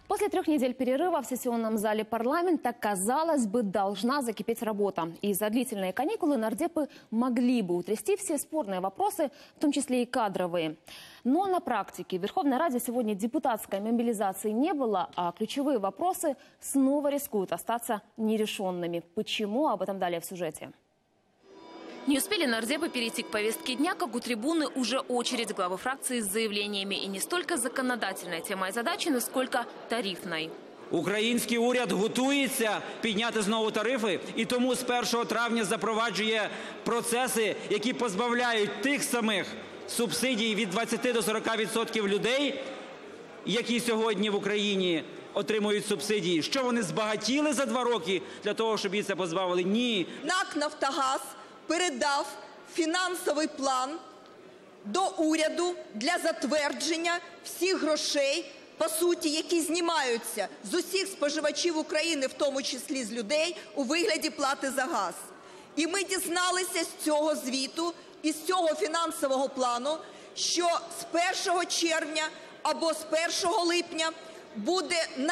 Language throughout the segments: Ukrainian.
После 3 недель перерыва в сессионном зале парламента, казалось бы, должна закипеть работа. И за длительные каникулы нардепы могли бы утрясти все спорные вопросы, в том числе и кадровые. Но на практике в Верховной Раде сегодня депутатской мобилизации не было, а ключевые вопросы снова рискуют остаться нерешенными. Почему? Об этом далее в сюжете. Не успели нардепы перейти к повестке дня, как у трибуны уже очередь главы фракции с заявлениями. И не столько законодательной темой задачи, насколько тарифной. Український уряд готується підняти знову тарифи, і тому з 1 травня запроваджує процеси, які позбавляють тих самих субсидій від 20 до 40% людей, які сьогодні в Україні отримують субсидії. Що вони збагатіли за 2 роки для того, щоб їх це позбавили? Ні. НАК «Нафтогаз» передав фінансовий план до уряду для затвердження всіх грошей, по суті, які знімаються з усіх споживачів України, в тому числі з людей, у вигляді плати за газ. І ми дізналися з цього звіту і з цього фінансового плану, що з 1 червня або з 1 липня буде на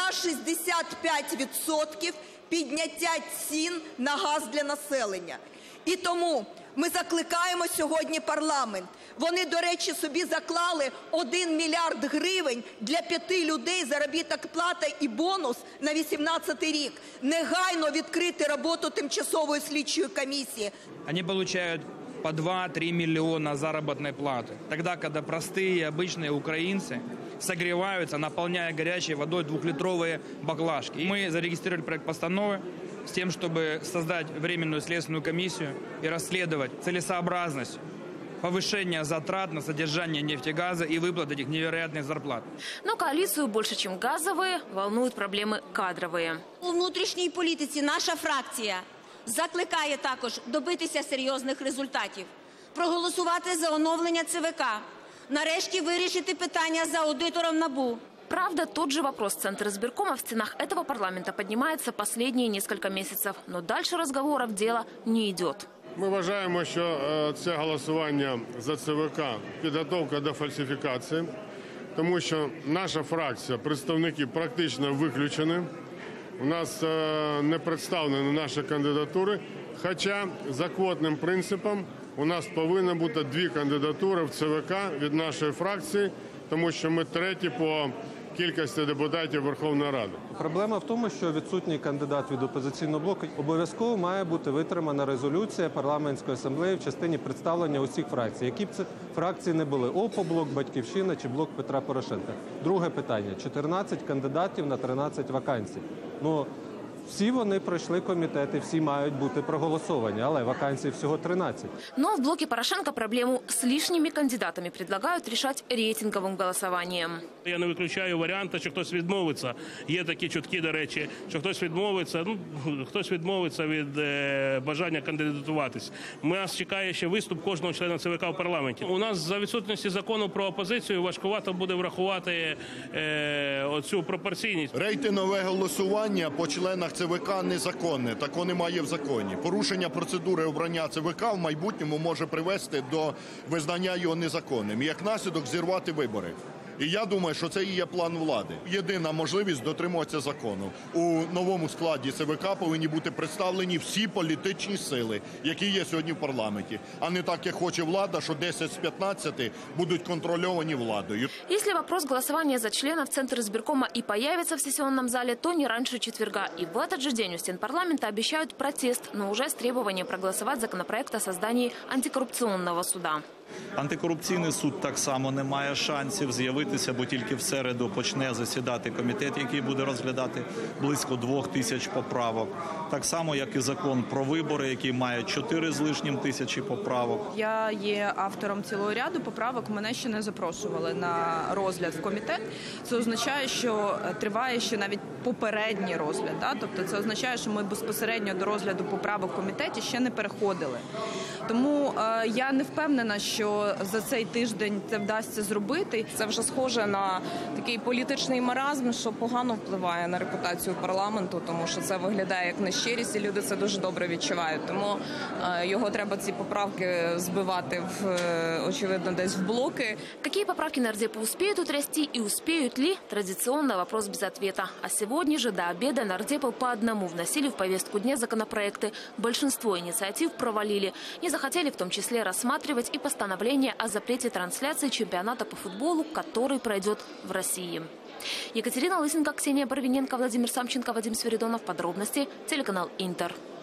65% підняття цін на газ для населення. І тому ми закликаємо сьогодні парламент. Вони, до речі, собі заклали 1 мільярд гривень для 5 людей заробітна плата і бонус на 2018 рік. Негайно відкрити роботу тимчасової слідчої комісії. Вони отримують по 2-3 миллиона заработной платы. Тогда, когда простые, обычные украинцы согреваются, наполняя горячей водой 2-литровые баклажки. Мы зарегистрировали проект постановы с тем, чтобы создать временную следственную комиссию и расследовать целесообразность повышения затрат на содержание нефтегаза и выплат этих невероятных зарплат. Но коалицию больше, чем газовые, волнуют проблемы кадровые. У внутрішній політиці наша фракція закликає також добитися серйозних результатів, проголосувати за оновлення ЦВК, нарешті вирішити питання за аудитором НАБУ. Правда, тот же вопрос Центра избиркома в стенах этого парламента поднимается последние несколько месяцев. Но дальше разговоров дело не идет. Ми вважаємо, що це голосування за ЦВК – підготовка до фальсифікації, тому що наша фракція, представники практично виключені. У нас не представлені наші кандидатури, хоча за квотним принципом у нас повинно бути 2 кандидатури в ЦВК від нашої фракції, тому що ми треті по кількості депутатів Верховної Ради. Проблема в тому, що відсутній кандидат від опозиційного блоку обов'язково має бути витримана резолюція парламентської асамблеї в частині представлення усіх фракцій. Які б це фракції не були – ОПО-блок, Батьківщина чи блок Петра Порошенка. Друге питання – 14 кандидатів на 13 вакансій. Всі вони пройшли комітети, всі мають бути проголосовані, але вакансій всього 13. Но в блоке Порошенко проблему с лишними кандидатами предлагают решать рейтинговым голосованием. Я не виключаю варіанти, що хтось відмовиться. Є такі чутки, до речі, що хтось відмовиться від бажання кандидатуватись. Нас чекає ще виступ кожного члена ЦВК в парламенті. У нас за відсутності закону про опозицію важкувато буде врахувати оцю пропорційність. Рейтингове голосування по членах ЦВК незаконне, такого немає в законі. Порушення процедури обрання ЦВК в майбутньому може привести до визнання його незаконним. І як наслідок зірвати вибори. І я думаю, що це і є план влади. Єдина можливість дотримуватися закону. У новому складі ЦВК повинні бути представлені всі політичні сили, які є сьогодні в парламенті. А не так, як хоче влада, що 10 з 15 будуть контрольовані владою. Если вопрос голосования за членов Центра избиркома и появится в сессионном зале, то не раньше четверга. И в этот же день у стен парламента обещают протест, но уже с требованием проголосовать законопроект о создании антикоррупционного суда. Антикорупційний суд так само не має шансів з'явитися, бо тільки в середу почне засідати комітет, який буде розглядати близько 2000 поправок. Так само, як і закон про вибори, який має 4 з лишнім тисячі поправок. Я є автором цілого ряду поправок, мене ще не запрошували на розгляд в комітет. Це означає, що триває ще навіть попередній розгляд. Тобто це означає, що ми безпосередньо до розгляду поправок в комітеті ще не переходили. Тому я не впевнена, що що за цей тиждень це вдасться зробити. Це вже схоже на такий політичний маразм, що погано впливає на репутацію парламенту, тому що це виглядає як нещирість, і люди це дуже добре відчувають. Тому його треба, ці поправки, збивати очевидно десь в блоки. Какие поправки нардепы успеют утрясти и успеют ли? Традиционно вопрос без ответа. А сегодня же до обеда нардепы по одному вносили в повестку дня законопроекты. Большинство инициатив провалили. Не захотели в том числе рассматривать и постановление о запрете трансляции чемпионата по футболу, который пройдет в России. Екатерина Лысенко, Ксения Барвиненко, Владимир Самченко, Вадим Свиридонов. Подробности. Телеканал Интер.